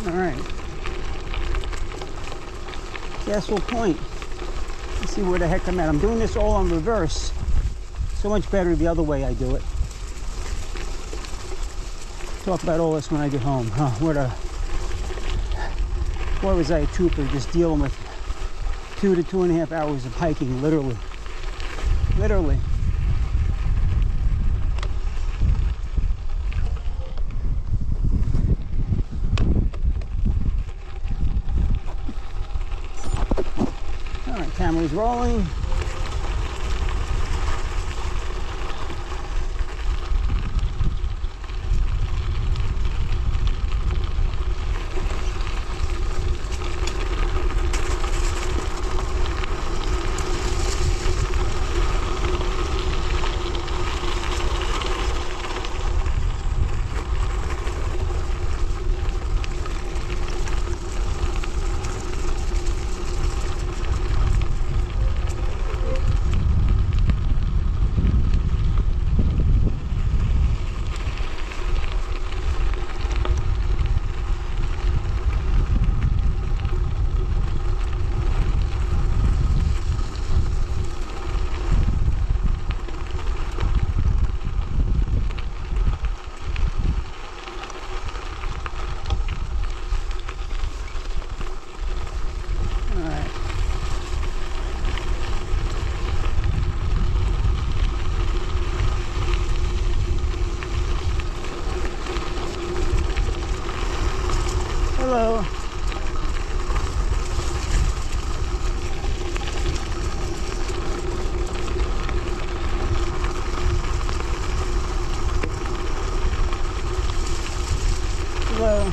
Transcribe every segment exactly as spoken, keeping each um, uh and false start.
All right. Castle Point. Let's see where the heck I'm at. I'm doing this all on reverse. So much better the other way I do it. Talk about all this when I get home. Huh, what a... Boy, was I a trooper just dealing with two to two and a half hours of hiking, literally. Literally. All right, camera's rolling. Hello. Hello.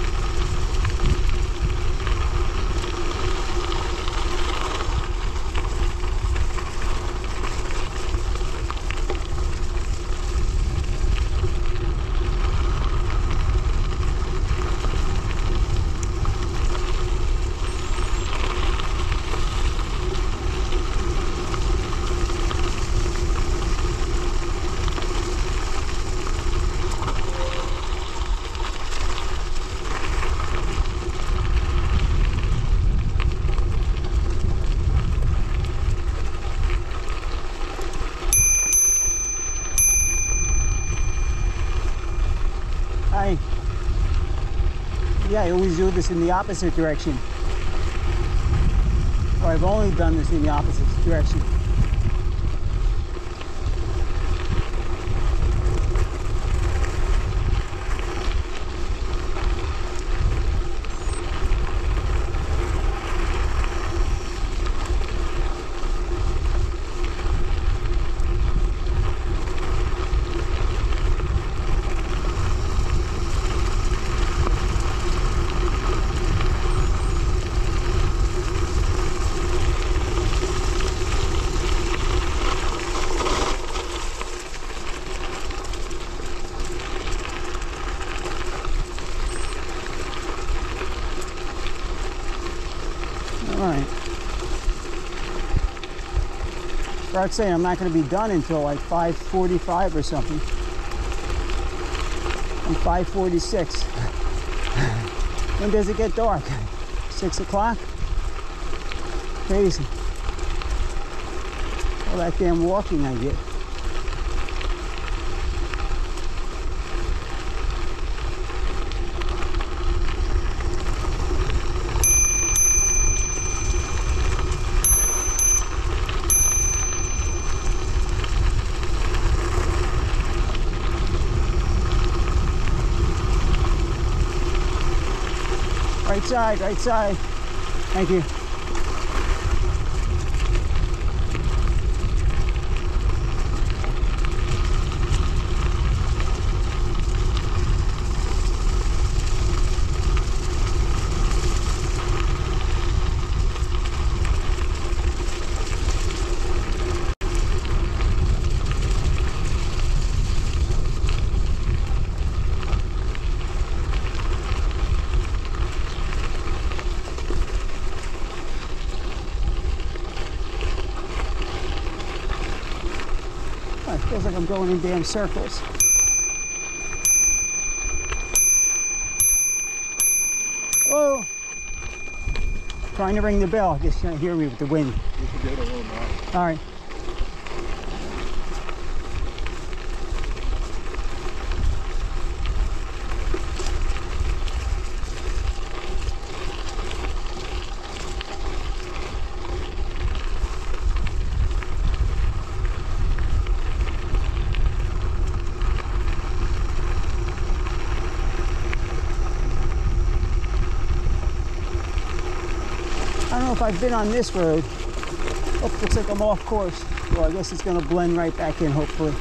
I, yeah, I always do this in the opposite direction. Or I've only done this in the opposite direction. Alright. Start saying I'm not going to be done until like five forty-five or something. I'm five forty-six. When does it get dark? Six o'clock? Crazy. All that damn walking I get. Right side, right side. Thank you. It feels like I'm going in damn circles. Whoa! trying to ring the bell. I guess you can't hear me with the wind. You should get a little more. All right. I don't know if I've been on this road. Oh, looks like I'm off course. Well, I guess it's going to blend right back in, hopefully.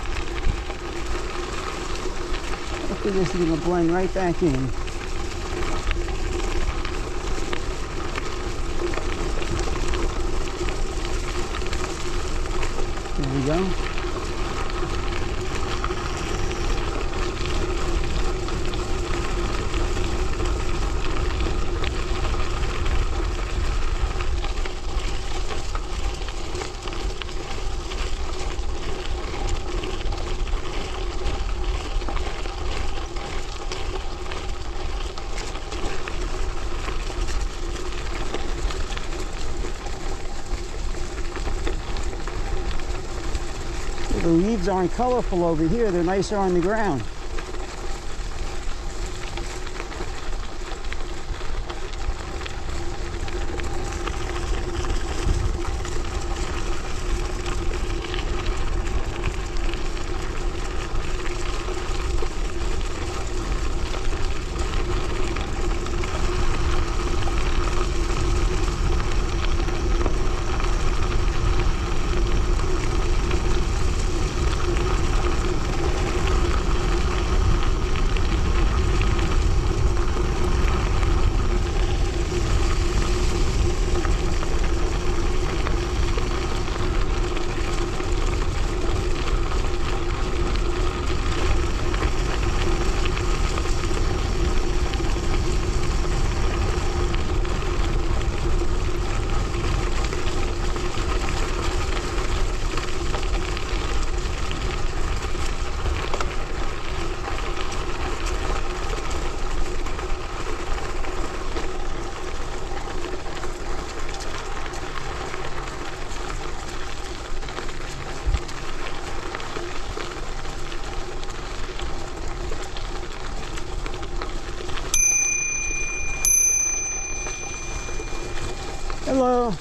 Hopefully this is going to blend right back in. There we go. The leaves aren't colorful over here, they're nicer on the ground. Hello.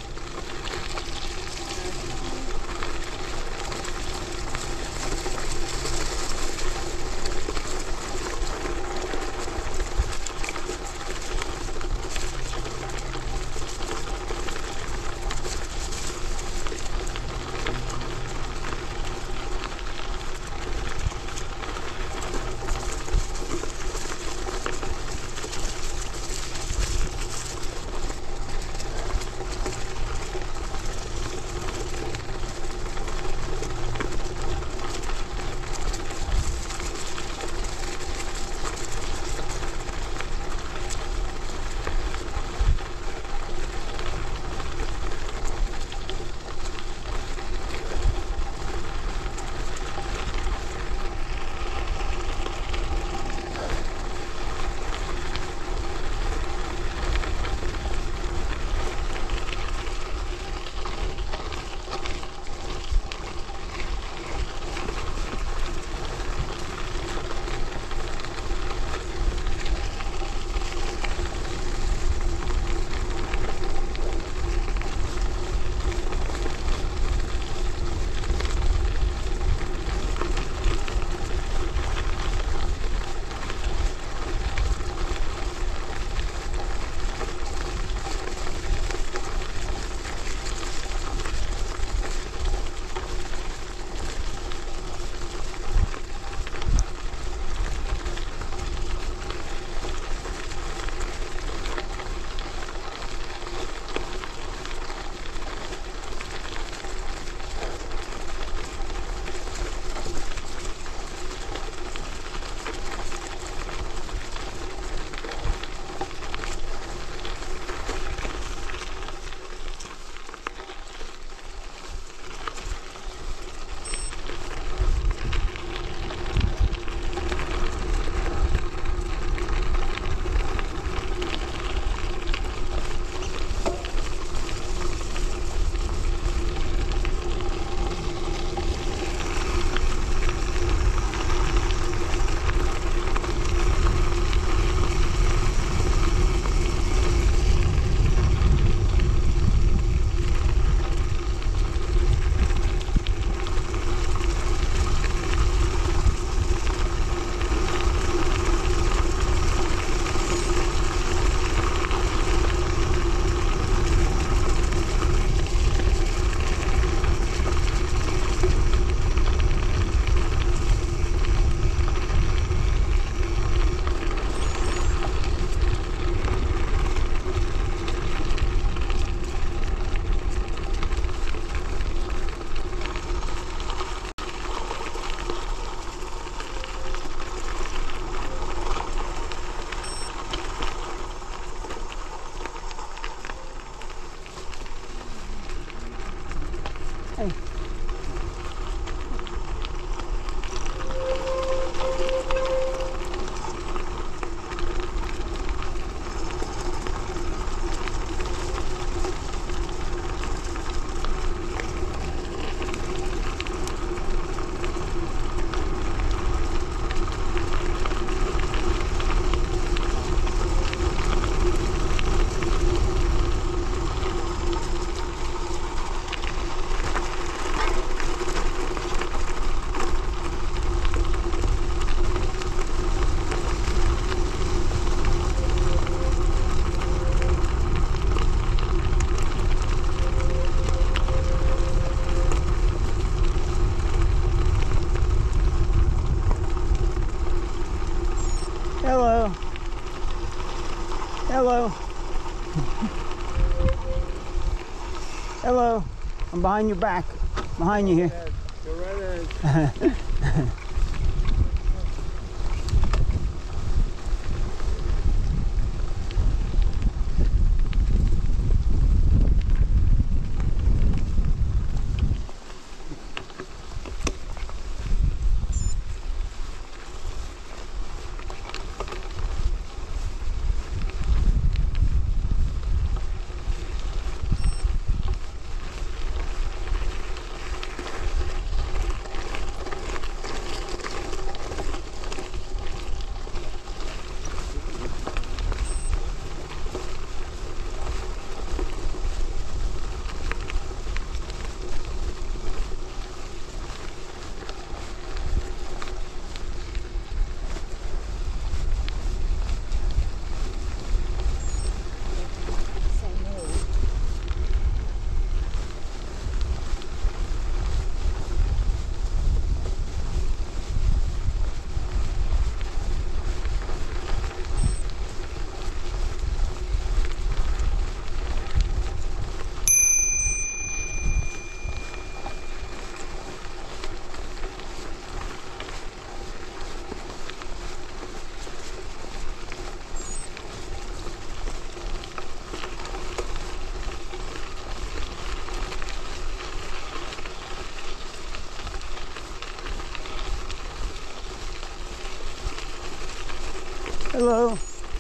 Hello. Hello. I'm behind your back. Behind you here. Go right ahead. Hello.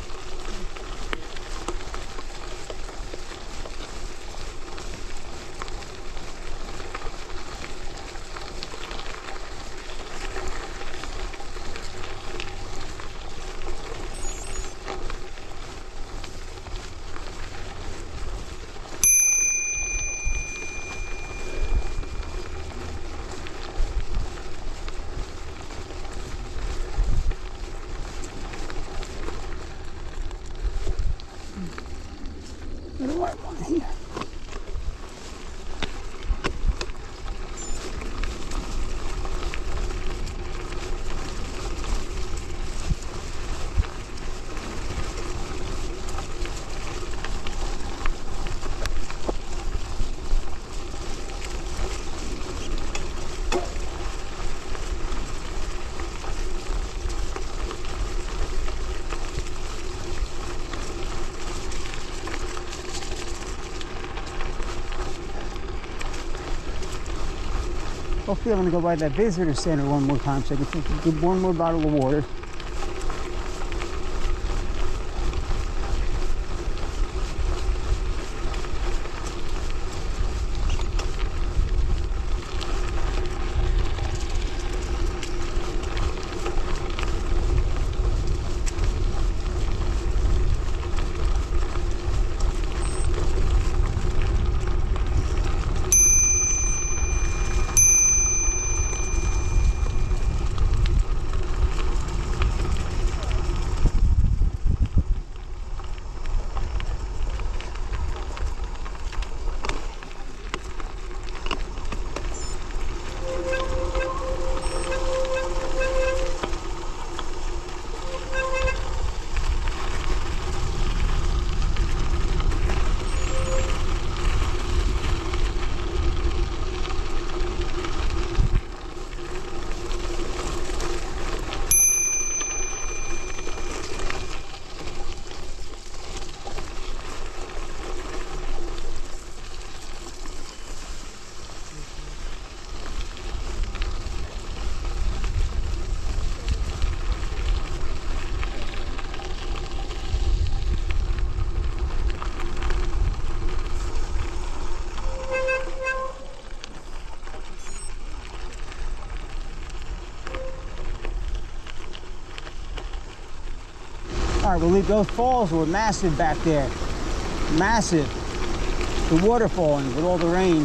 The right one here. Hopefully I'm going to go by that visitor center one more time so I can get one more bottle of water. All right, well, those falls were massive back there. Massive. The waterfalling with all the rain.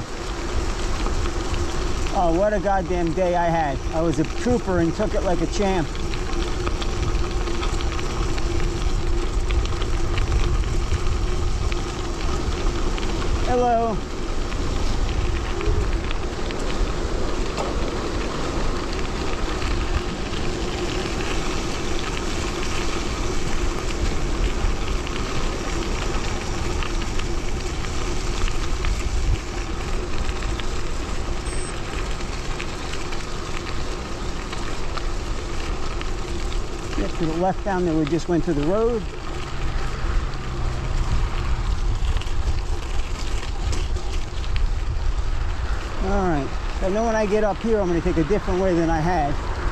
Oh, what a goddamn day I had. I was a trooper and took it like a champ. Hello. left down there, we just went to the road. All right, I know when I get up here, I'm going to take a different way than I had.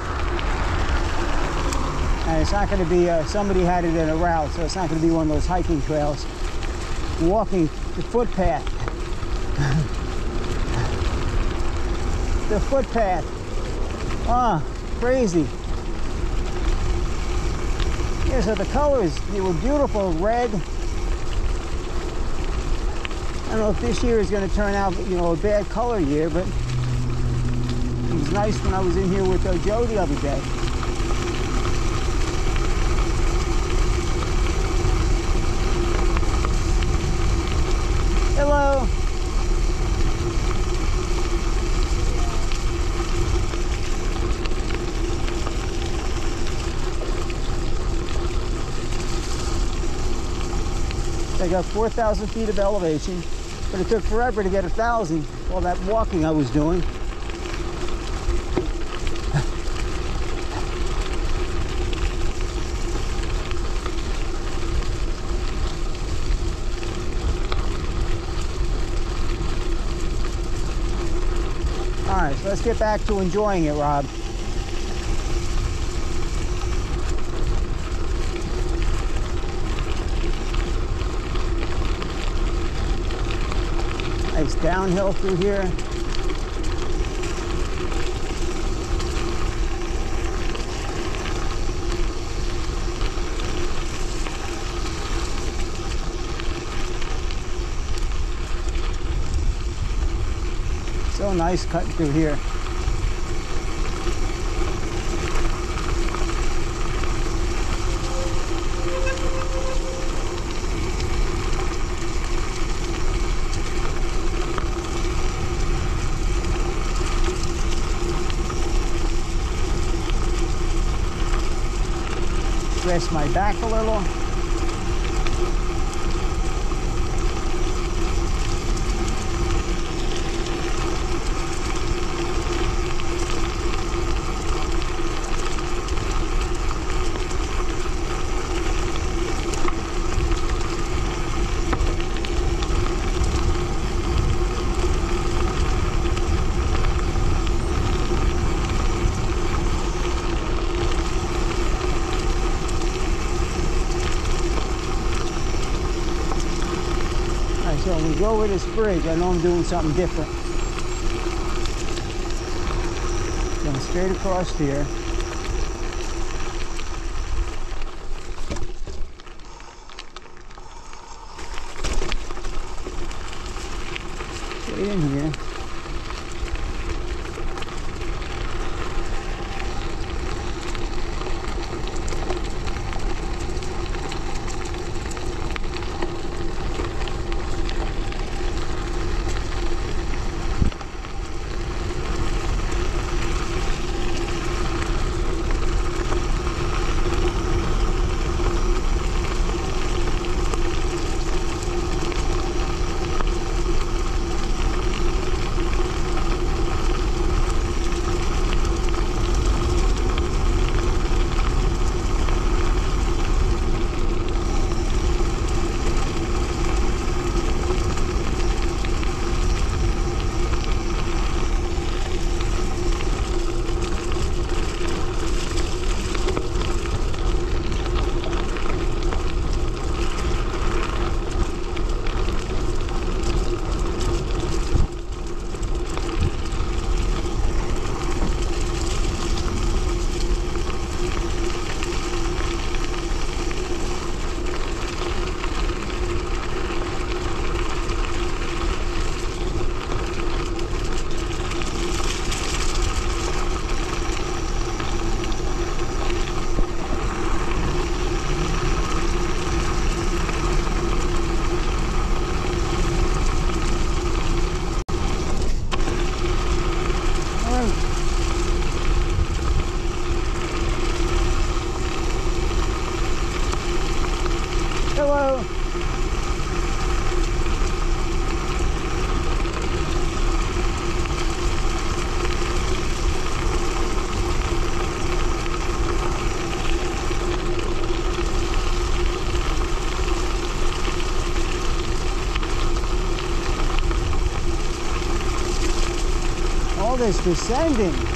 And it's not going to be, uh, somebody had it in a route, so it's not going to be one of those hiking trails. Walking the footpath. The footpath. Ah, crazy. Yeah, so the colors, they were beautiful, red. I don't know if this year is going to turn out, you know, a bad color year, but it was nice when I was in here with uh, Joe the other day. Hello. I got four thousand feet of elevation, but it took forever to get a thousand. All that walking I was doing. All right, so let's get back to enjoying it, Rob. Nice downhill through here. So nice cutting through here. Rest my back a little. So when we go over this bridge, I know I'm doing something different. Going straight across here. Straight in here. Hello. weather's descending.